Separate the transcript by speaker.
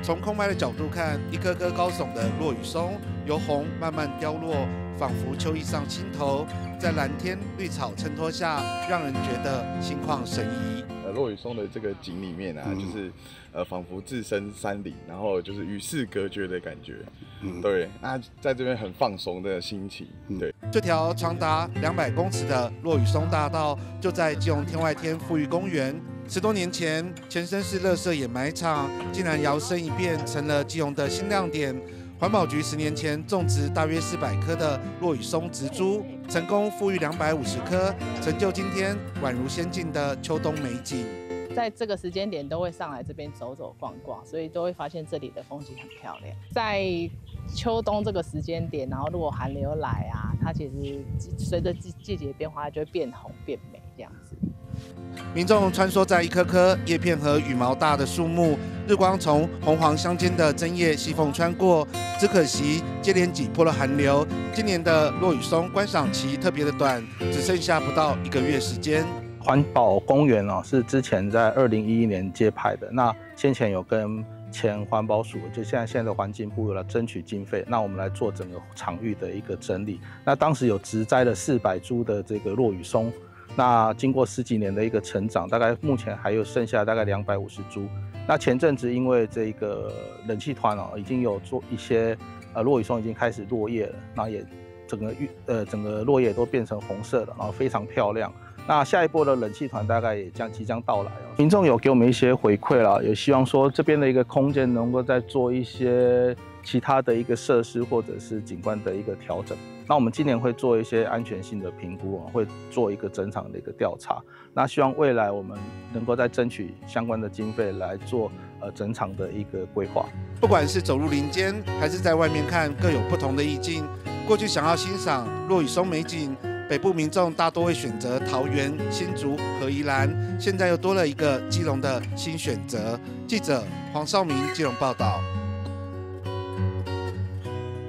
Speaker 1: 从空拍的角度看，一棵棵高耸的落羽松由红慢慢凋落，仿佛秋意上心头，在蓝天绿草衬托下，让人觉得心旷神怡。
Speaker 2: 落羽松的这个景里面啊，就是仿佛置身山林，然后就是与世隔绝的感觉。对，那在这边很放松的心情。对，
Speaker 1: 这条长达200公尺的落羽松大道，就在基隆天外天富裕公园。10多年前，前身是垃圾掩埋场，竟然摇身一变成了基隆的新亮点。环保局10年前种植大约400棵的落羽松植株，成功复育250棵，成就今天宛如仙境的秋冬美景。
Speaker 3: 在这个时间点都会上来这边走走逛逛，所以都会发现这里的风景很漂亮。在秋冬这个时间点，然后如果寒流来啊，它其实随着季节变化，它就会变红变美这样子。
Speaker 1: 民众穿梭在一棵棵叶片和羽毛大的树木，日光从红黄相间的针叶细缝穿过，只可惜接连挤破了寒流。今年的落羽松观赏期特别的短，只剩下不到1个月时间。
Speaker 4: 环保公园是之前在2011年接派的，那先前有跟前环保署，就现在的环境部有来争取经费，那我们来做整个场域的一个整理。那当时有植栽了400株的这个落羽松。那经过10几年的一个成长，大概目前还有剩下大概250株。那前阵子因为这个冷气团已经有做一些落羽松已经开始落叶了，那也整个落叶都变成红色了，然后非常漂亮。那下一波的冷气团大概也即将到来民众有给我们一些回馈啦，也希望说这边的一个空间能够再做一些其他的一个设施或者是景观的一个调整。那我们今年会做一些安全性的评估，会做一个整场的一个调查。那希望未来我们能够再争取相关的经费来做整场的一个规划。
Speaker 1: 不管是走入林间，还是在外面看，各有不同的意境。过去想要欣赏落羽松美景，北部民众大多会选择桃园、新竹和宜兰，现在又多了一个基隆的新选择。记者黄少明基隆报道。